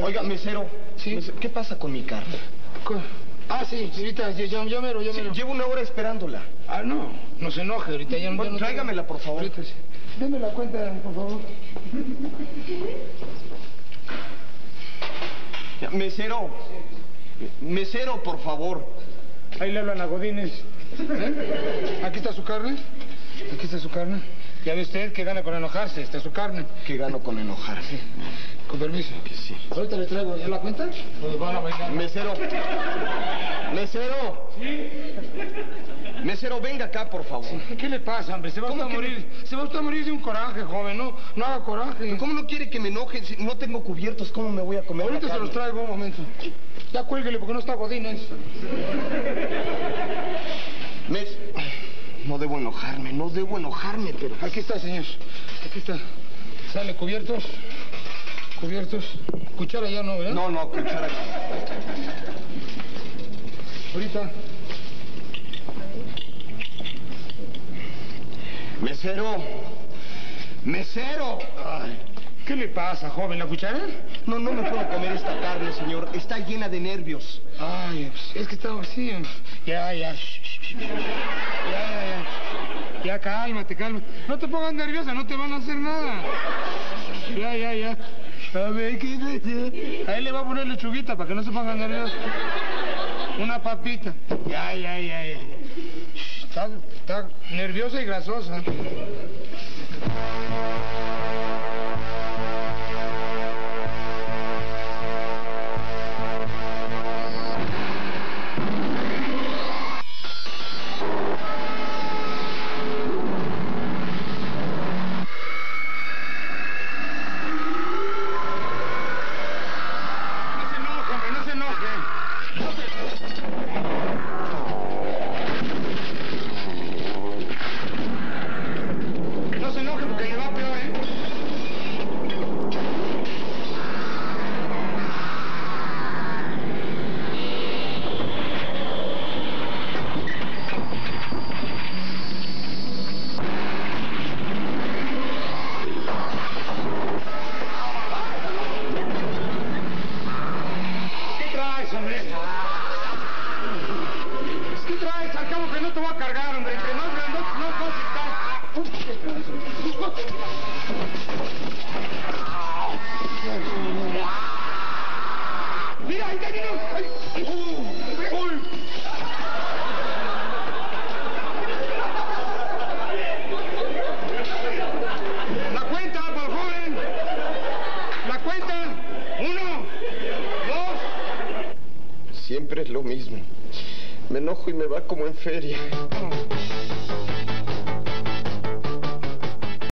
Oiga, mesero. Sí. ¿Qué pasa con mi carne? Ah, sí, ahorita, ya mero. Sí, llevo una hora esperándola. Ah, no se enoje, ahorita ya no... Bueno, tráigamela, por favor. Ahorita sí. Deme la cuenta, por favor. Ya, mesero. Mesero, por favor. Ahí le hablan a Godínez. Aquí está su carne. Aquí está su carne. Ya ve usted que gana con enojarse. Esta es su carne. Que gano con enojarse. Con permiso. Que sí. Ahorita le traigo. ¿Ya la cuenta? Pues van a bailar. Mesero. Mesero. ¿Sí? Mesero, venga acá, por favor. Sí. ¿Qué le pasa, hombre? Se va usted a morir. Se va usted a morir de un coraje, joven. No haga coraje. ¿Cómo no quiere que me enoje? Si no tengo cubiertos, ¿cómo me voy a comer Ahorita la se los carne? traigo, un momento. Ya cuélguele porque no está Godínez. No debo enojarme, pero... Aquí está, señor. Aquí está. Sale cubiertos. Cuchara ya no, ¿verdad? No, cuchara. Ahorita. Mesero. Ay, ¿qué le pasa, joven? ¿La cuchara? No me puedo comer esta carne, señor. Está llena de nervios. Ay, es que está así. Ya. Ya, cálmate. No te pongas nerviosa, no te van a hacer nada. Ya. A ver, ¿qué? Ahí le va a poner lechuguita para que no se ponga nerviosa. Una papita. Ya. Está nerviosa y grasosa. Siempre es lo mismo. Me enojo y me va como en feria.